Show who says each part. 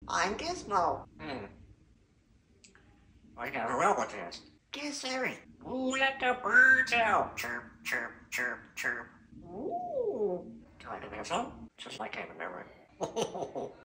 Speaker 1: I'm Gizmo.
Speaker 2: I got a robot test.
Speaker 1: Guess Harry.
Speaker 2: Ooh, let the birds out. Chirp, chirp, chirp, chirp.
Speaker 1: Ooh.
Speaker 2: Do I do this one? Just like I remember.